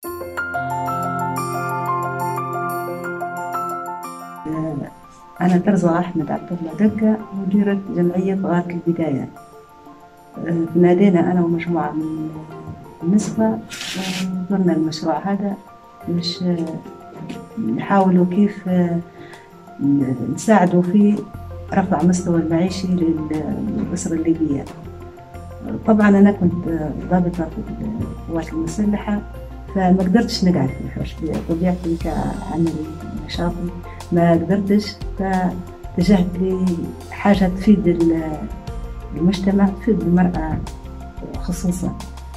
أنا ترزا أحمد عبد الله دكة، مديرة جمعية غارة البدايات. نادينا أنا ومجموعة من النسوة وزرنا المشروع هذا باش نحاولوا كيف نساعدوا في رفع مستوى المعيشي للأسرة الليبية. طبعا أنا كنت ضابطة في القوات المسلحة، فما قدرتش نقعد في الحوش بطبيعتي كعملي نشاطي، ما قدرتش، فاتجهت لحاجة تفيد المجتمع، تفيد المرأة خصوصا.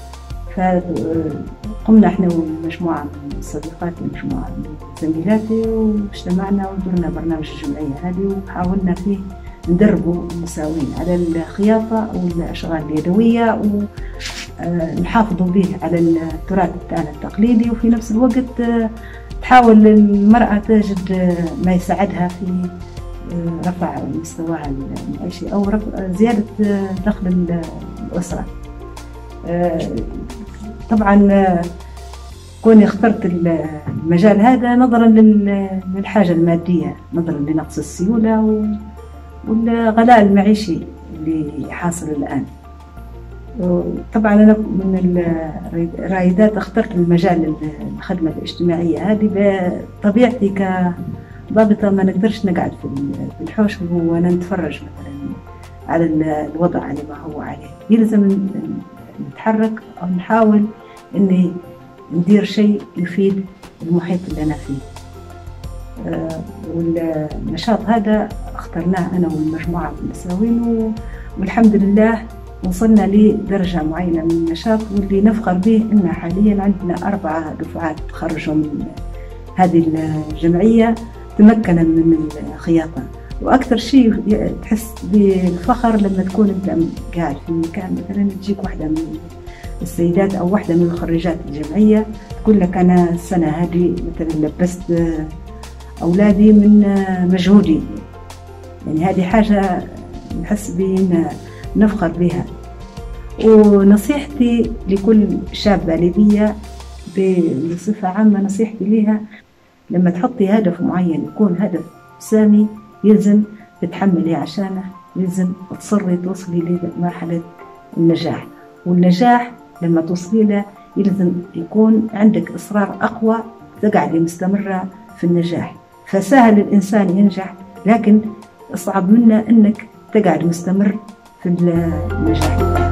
فقمنا احنا ومجموعة من صديقاتي ومجموعة من زميلاتي واجتمعنا ودرنا برنامج الجمعية هذه، وحاولنا فيه ندربوا النساوين على الخياطة والأشغال اليدوية ونحافظوا به على التراث بتاعنا التقليدي، وفي نفس الوقت تحاول المرأة تجد ما يساعدها في رفع مستواها المعيشي أو زيادة دخل الأسرة. طبعا كوني اخترت المجال هذا نظرا للحاجة المادية، نظرا لنقص السيولة والغلاء المعيشي اللي حاصل الآن. طبعا أنا من الرائدات اخترت المجال الخدمة الاجتماعية هذه. بطبيعتي كضابطة ما نقدرش نقعد في الحوش وأنا نتفرج مثلا على الوضع على ما هو عليه، يلزم نتحرك أو نحاول إني ندير شيء يفيد المحيط اللي أنا فيه. والنشاط هذا اخترناه أنا والمجموعة من النساوين، والحمد لله وصلنا لدرجة معينة من النشاط، واللي نفخر به إن حاليا عندنا 4 دفعات تخرجوا من هذه الجمعية تمكنا من الخياطة. وأكثر شيء تحس بالفخر لما تكون أنت قاعد في مكان، مثلا تجيك واحدة من السيدات أو واحدة من خريجات الجمعية تقول لك أنا السنة هذه مثلا لبست أولادي من مجهودي. يعني هذه حاجة نحس بأن نفخر بها. ونصيحتي لكل شابة ليبية بصفة عامة، نصيحتي لها لما تحطي هدف معين يكون هدف سامي، يلزم تتحملي عشانه، يلزم تصري توصلي لمرحلة النجاح. والنجاح لما توصلي له يلزم يكون عندك إصرار أقوى، تقعدي مستمرة في النجاح. فسهل الإنسان ينجح، لكن أصعب منه أنك تقعد مستمر في النجاح.